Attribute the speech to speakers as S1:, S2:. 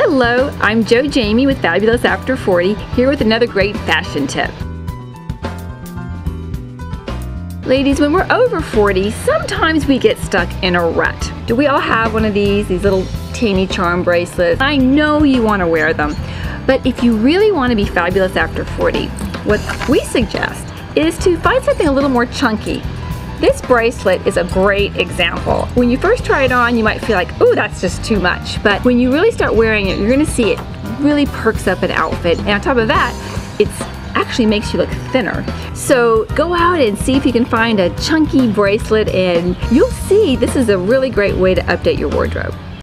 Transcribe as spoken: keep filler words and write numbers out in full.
S1: Hello, I'm Jo Jamie with Fabulous After forty, here with another great fashion tip. Ladies, when we're over forty, sometimes we get stuck in a rut. Do we all have one of these, these little teeny charm bracelets? I know you want to wear them, but if you really want to be fabulous after forty, what we suggest is to find something a little more chunky. This bracelet is a great example. When you first try it on, you might feel like, ooh, that's just too much. But when you really start wearing it, you're gonna see it really perks up an outfit. And on top of that, it actually makes you look thinner. So go out and see if you can find a chunky bracelet, and you'll see this is a really great way to update your wardrobe.